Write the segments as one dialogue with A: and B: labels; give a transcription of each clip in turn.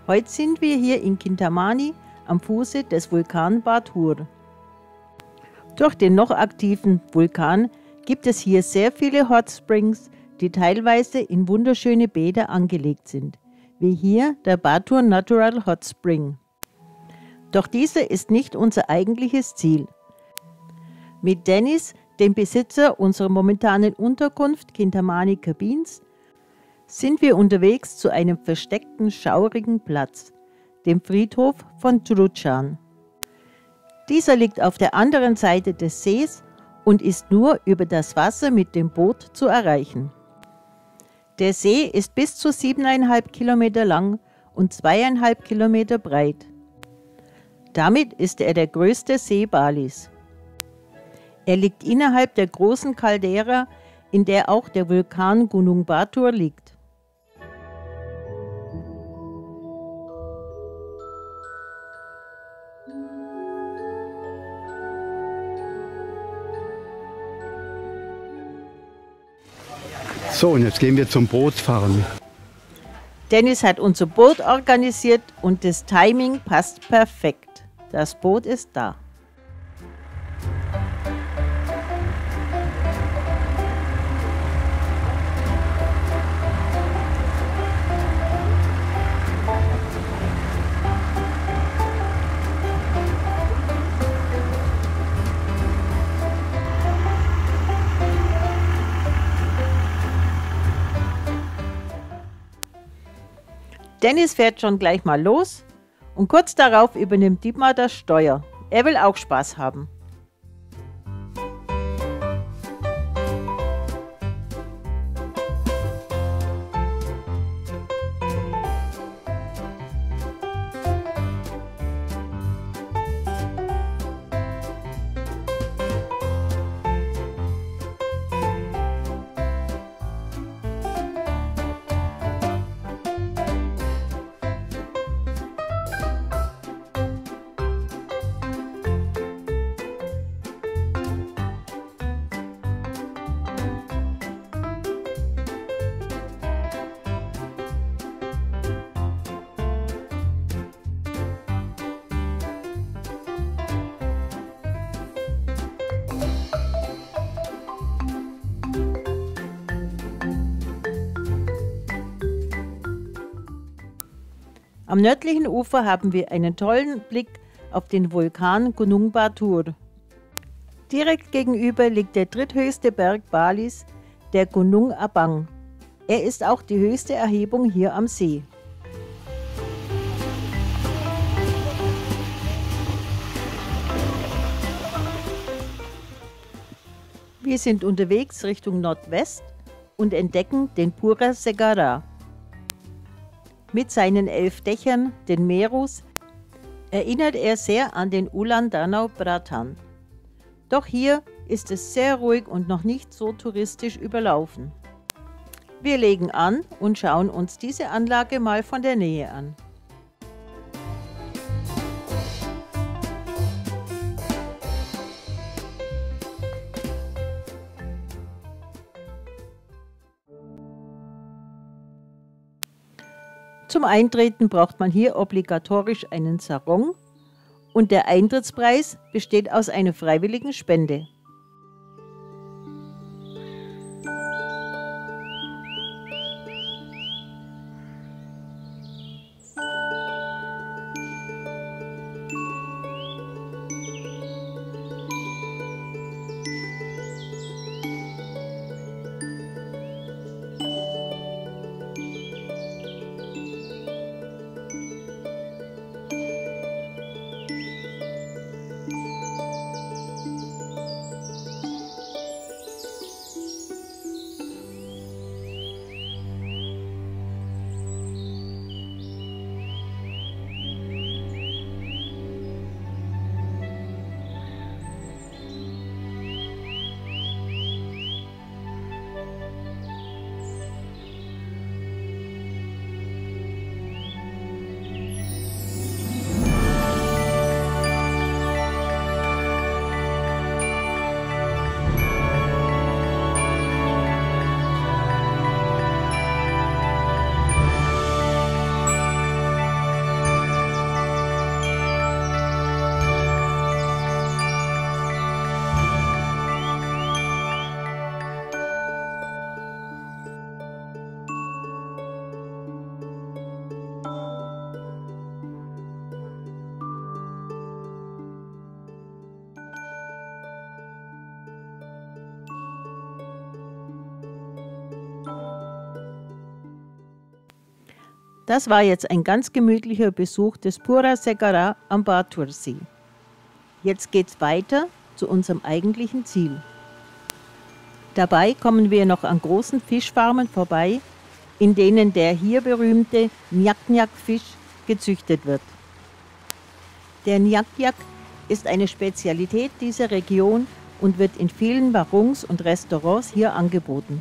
A: Heute sind wir hier in Kintamani am Fuße des Vulkan Batur. Durch den noch aktiven Vulkan gibt es hier sehr viele Hot Springs, die teilweise in wunderschöne Bäder angelegt sind, wie hier der Batur Natural Hot Spring. Doch dieser ist nicht unser eigentliches Ziel. Mit Dennis, dem Besitzer unserer momentanen Unterkunft Kintamani Cabins, sind wir unterwegs zu einem versteckten, schaurigen Platz, dem Friedhof von Truchan. Dieser liegt auf der anderen Seite des Sees und ist nur über das Wasser mit dem Boot zu erreichen. Der See ist bis zu 7,5 Kilometer lang und 2,5 Kilometer breit. Damit ist er der größte See Balis. Er liegt innerhalb der großen Caldera, in der auch der Vulkan Gunung Batur liegt.
B: So, und jetzt gehen wir zum Bootsfahren.
A: Dennis hat unser Boot organisiert und das Timing passt perfekt. Das Boot ist da. Dennis fährt schon gleich mal los und kurz darauf übernimmt Dietmar das Steuer. Er will auch Spaß haben. Am nördlichen Ufer haben wir einen tollen Blick auf den Vulkan Gunung Batur. Direkt gegenüber liegt der dritthöchste Berg Balis, der Gunung Abang. Er ist auch die höchste Erhebung hier am See. Wir sind unterwegs Richtung Nordwest und entdecken den Pura Segara. Mit seinen 11 Dächern, den Merus, erinnert er sehr an den Ulan Danau Bratan. Doch hier ist es sehr ruhig und noch nicht so touristisch überlaufen. Wir legen an und schauen uns diese Anlage mal von der Nähe an. Zum Eintreten braucht man hier obligatorisch einen Sarong und der Eintrittspreis besteht aus einer freiwilligen Spende. Das war jetzt ein ganz gemütlicher Besuch des Pura Segarra am Batur-See. Jetzt geht's weiter zu unserem eigentlichen Ziel. Dabei kommen wir noch an großen Fischfarmen vorbei, in denen der hier berühmte Nyak-Nyak-Fisch gezüchtet wird. Der Nyak-Nyak ist eine Spezialität dieser Region und wird in vielen Warungs und Restaurants hier angeboten.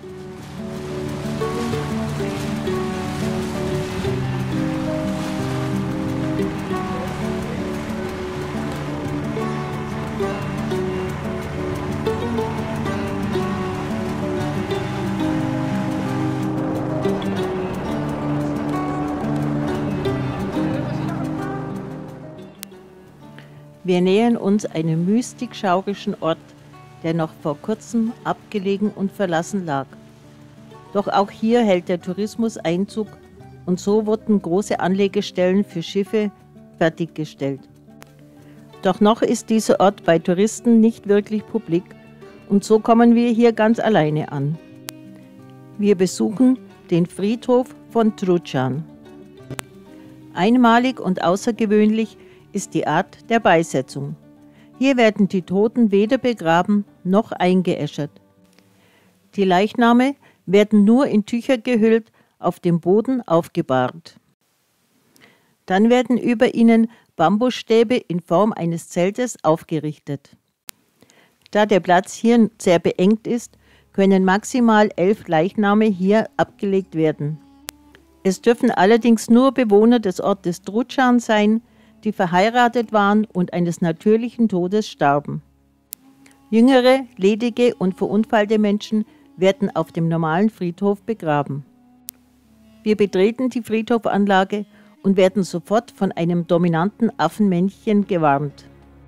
A: Wir nähern uns einem mystisch-schaurischen Ort, der noch vor kurzem abgelegen und verlassen lag. Doch auch hier hält der Tourismus Einzug und so wurden große Anlegestellen für Schiffe fertiggestellt. Doch noch ist dieser Ort bei Touristen nicht wirklich publik und so kommen wir hier ganz alleine an. Wir besuchen den Friedhof von Truchan. Einmalig und außergewöhnlich ist die Art der Beisetzung. Hier werden die Toten weder begraben noch eingeäschert. Die Leichname werden nur in Tücher gehüllt auf dem Boden aufgebahrt. Dann werden über ihnen Bambusstäbe in Form eines Zeltes aufgerichtet. Da der Platz hier sehr beengt ist, können maximal 11 Leichname hier abgelegt werden. Es dürfen allerdings nur Bewohner des Ortes Truchan sein, die verheiratet waren und eines natürlichen Todes starben. Jüngere, ledige und verunfallte Menschen werden auf dem normalen Friedhof begraben. Wir betreten die Friedhofanlage und werden sofort von einem dominanten Affenmännchen gewarnt.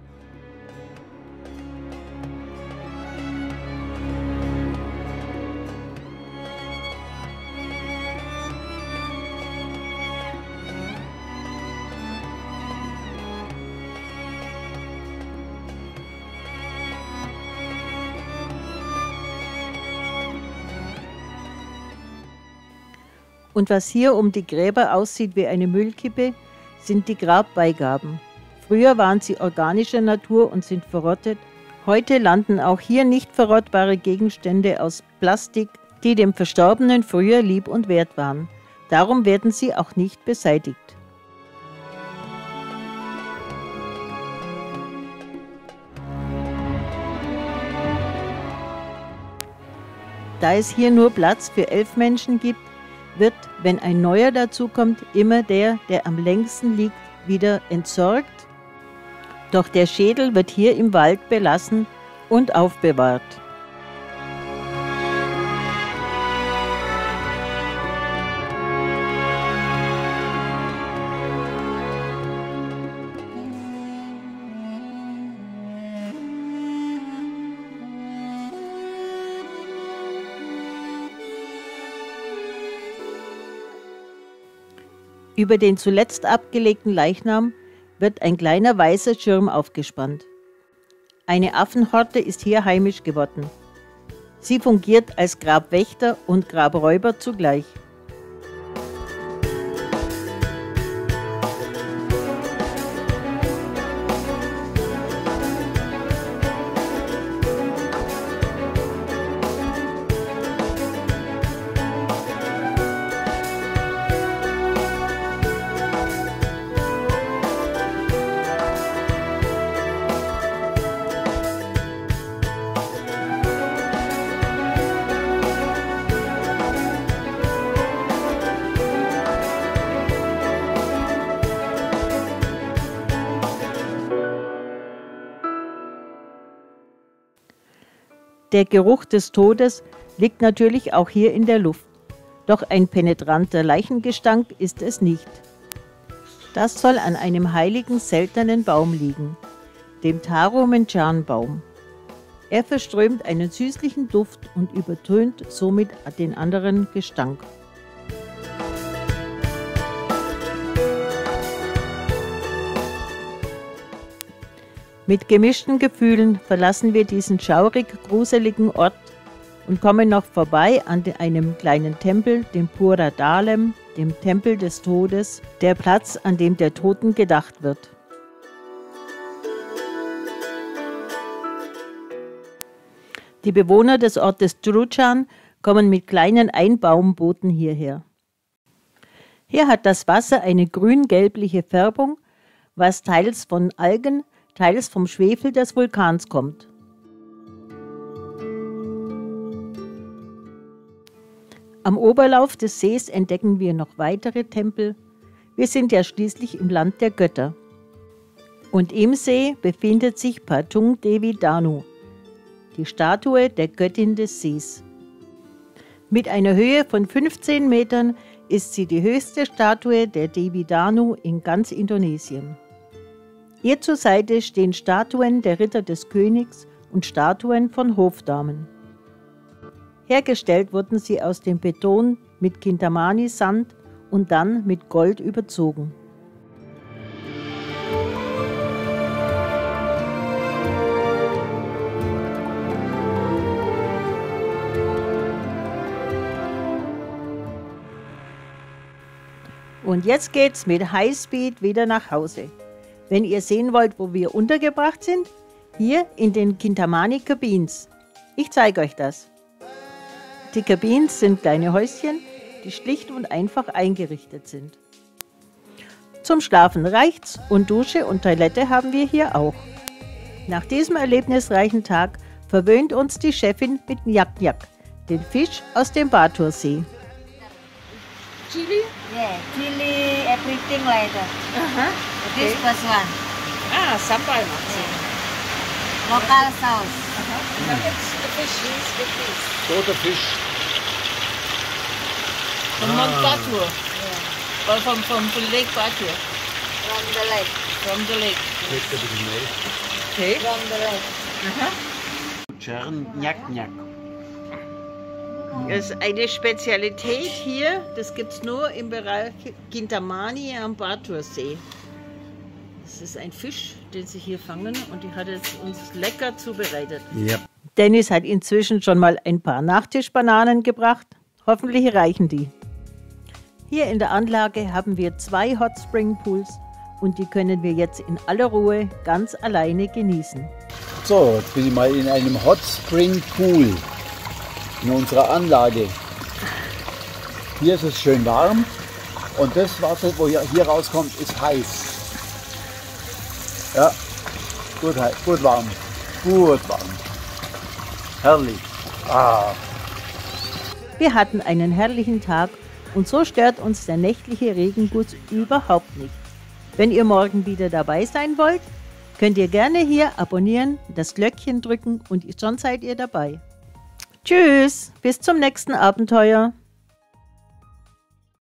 A: Und was hier um die Gräber aussieht wie eine Müllkippe, sind die Grabbeigaben. Früher waren sie organischer Natur und sind verrottet. Heute landen auch hier nicht verrottbare Gegenstände aus Plastik, die dem Verstorbenen früher lieb und wert waren. Darum werden sie auch nicht beseitigt. Da es hier nur Platz für 11 Menschen gibt, wird, wenn ein neuer dazukommt, immer der am längsten liegt, wieder entsorgt. Doch der Schädel wird hier im Wald belassen und aufbewahrt. Über den zuletzt abgelegten Leichnam wird ein kleiner weißer Schirm aufgespannt. Eine Affenhorte ist hier heimisch geworden. Sie fungiert als Grabwächter und Grabräuber zugleich. Der Geruch des Todes liegt natürlich auch hier in der Luft. Doch ein penetranter Leichengestank ist es nicht. Das soll an einem heiligen, seltenen Baum liegen, dem Taro-Menchan-Baum. Er verströmt einen süßlichen Duft und übertönt somit den anderen Gestank. Mit gemischten Gefühlen verlassen wir diesen schaurig gruseligen Ort und kommen noch vorbei an einem kleinen Tempel, dem Pura Dalem, dem Tempel des Todes, der Platz, an dem der Toten gedacht wird. Die Bewohner des Ortes Drujan kommen mit kleinen Einbaumbooten hierher. Hier hat das Wasser eine grün-gelbliche Färbung, was teils von Algen, teils vom Schwefel des Vulkans kommt. Am Oberlauf des Sees entdecken wir noch weitere Tempel. Wir sind ja schließlich im Land der Götter. Und im See befindet sich Patung Devi Danu, die Statue der Göttin des Sees. Mit einer Höhe von 15 Metern ist sie die höchste Statue der Devi Danu in ganz Indonesien. Ihr zur Seite stehen Statuen der Ritter des Königs und Statuen von Hofdamen. Hergestellt wurden sie aus dem Beton mit Kintamani-Sand und dann mit Gold überzogen. Und jetzt geht's mit Highspeed wieder nach Hause. Wenn ihr sehen wollt, wo wir untergebracht sind, hier in den Kintamani Cabins. Ich zeige euch das. Die Cabins sind kleine Häuschen, die schlicht und einfach eingerichtet sind. Zum Schlafen reicht's und Dusche und Toilette haben wir hier auch. Nach diesem erlebnisreichen Tag verwöhnt uns die Chefin mit Nyak-Nyak, den Fisch aus dem Batursee.
C: Chili?
D: Yeah, chili, everything like that.
C: Okay.
D: This first one.
C: Ah, sambal maksud.
D: Local sauce.
C: And it's the fish is with this.
B: Toter Fisch.
C: From Mount Batur.
D: Yeah,
C: Or from Lake Batur.
D: from the lake.
C: From the lake.
B: Schmeckt ein bisschen mehr.
C: Okay.
D: From the lake.
B: Chern Nyak-Nyak.
A: Das ist eine Spezialität hier, das gibt es nur im Bereich Kintamani am Batursee. Das ist ein Fisch, den sie hier fangen und die hat es uns lecker zubereitet.
B: Ja.
A: Dennis hat inzwischen schon mal ein paar Nachtischbananen gebracht. Hoffentlich reichen die. Hier in der Anlage haben wir 2 Hot Spring Pools und die können wir jetzt in aller Ruhe ganz alleine genießen.
E: So, jetzt bin ich mal in einem Hot Spring Pool in unserer Anlage. Hier ist es schön warm und das Wasser, wo hier rauskommt, ist heiß. Ja, gut warm. Gut warm. Herrlich. Ah.
A: Wir hatten einen herrlichen Tag und so stört uns der nächtliche Regenguss überhaupt nicht. Wenn ihr morgen wieder dabei sein wollt, könnt ihr gerne hier abonnieren, das Glöckchen drücken und schon seid ihr dabei. Tschüss, bis zum nächsten Abenteuer.